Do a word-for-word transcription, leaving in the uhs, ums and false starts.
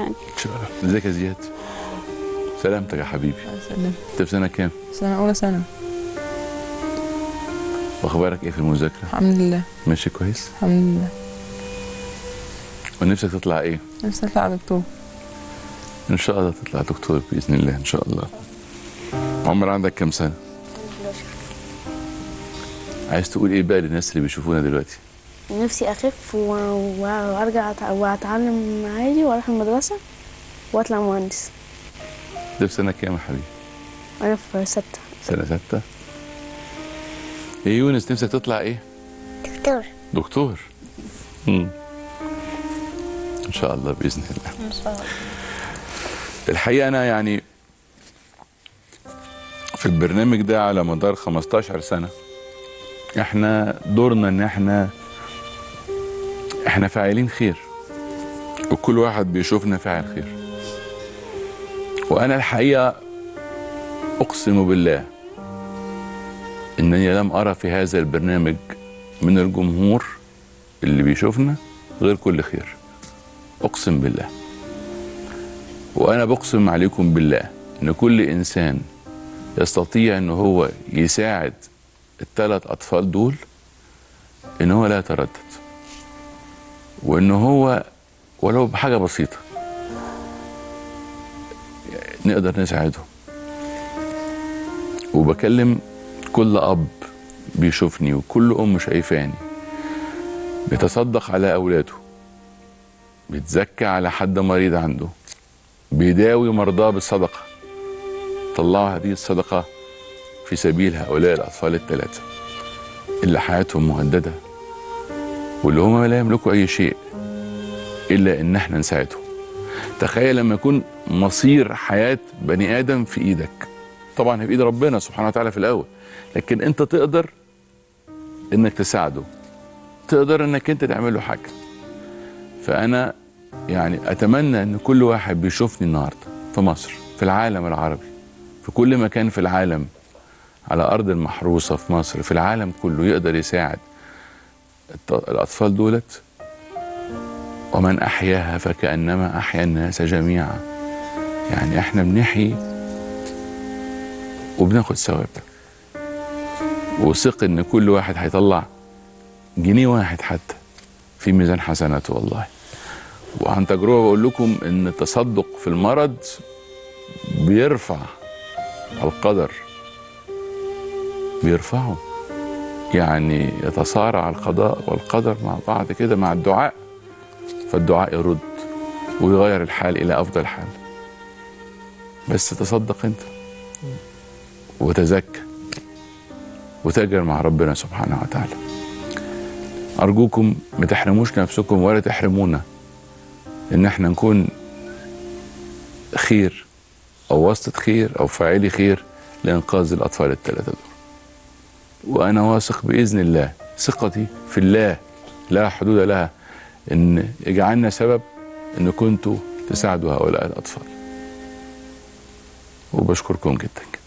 يعني. ان شاء الله. ازيك يا زياد؟ سلامتك يا حبيبي. الله يسلمك. انت في سنه كام؟ سنة أولى سنة. واخبارك ايه في المذاكره؟ الحمد لله. ماشي كويس؟ الحمد لله. ونفسك تطلع ايه؟ نفسي أطلع دكتور. ان شاء الله تطلع دكتور باذن الله ان شاء الله. عمر عندك كام سنه؟ عايز تقول ايه بقى للناس اللي بيشوفونا دلوقتي؟ نفسي اخف و- و- وارجع أت- واتعلم عادي واروح المدرسه واطلع مهندس. ده في سنه كام يا حبيبي؟ انا في سته. سنه سته. ايه يونس نفسك تطلع ايه؟ دكتور. دكتور. امم ان شاء الله باذن الله. ان شاء الله. الحقيقه انا يعني في البرنامج ده على مدار خمستاشر سنه احنا دورنا ان احنا احنا فاعلين خير، وكل واحد بيشوفنا فاعل خير. وانا الحقيقه اقسم بالله انني لم ارى في هذا البرنامج من الجمهور اللي بيشوفنا غير كل خير، اقسم بالله. وانا بقسم عليكم بالله ان كل انسان يستطيع ان هو يساعد الثلاث اطفال دول ان هو لا يتردد، وان هو ولو بحاجه بسيطه نقدر نساعدهم. وبكلم كل اب بيشوفني وكل ام شايفاني بيتصدق على اولاده، بيتزكى على حد مريض عنده، بيداوي مرضاه بالصدقه. طلعوا هذه الصدقه في سبيل هؤلاء الاطفال الثلاثه اللي حياتهم مهدده، واللي هم لا يملكوا اي شيء الا ان احنا نساعدهم. تخيل لما يكون مصير حياه بني ادم في ايدك، طبعا هي بايد ربنا سبحانه وتعالى في الاول، لكن انت تقدر انك تساعده، تقدر انك انت تعمل له حاجه. فانا يعني اتمنى ان كل واحد بيشوفني النهارده في مصر، في العالم العربي، في كل مكان في العالم، على ارض المحروسه في مصر، في العالم كله، يقدر يساعد الاطفال دولت. ومن احياها فكانما احيا الناس جميعا. يعني احنا بنحيي وبناخد ثواب، وثق ان كل واحد هيطلع جنيه واحد حتى في ميزان حسناته والله. وعن تجربه بقول لكم ان التصدق في المرض بيرفع القدر، بيرفعه، يعني يتصارع القضاء والقدر مع بعض كده مع الدعاء، فالدعاء يرد ويغير الحال الى افضل حال. بس تصدق انت وتزكى وتاجر مع ربنا سبحانه وتعالى. ارجوكم ما تحرموش نفسكم ولا تحرمونا ان احنا نكون خير او واسطة خير او فاعلي خير لانقاذ الاطفال الثلاثه دول. وانا واثق باذن الله، ثقتي في الله لا حدود لها، ان يجعلنا سبب ان كنتوا تساعدوا هؤلاء الاطفال. وبشكركم جدا.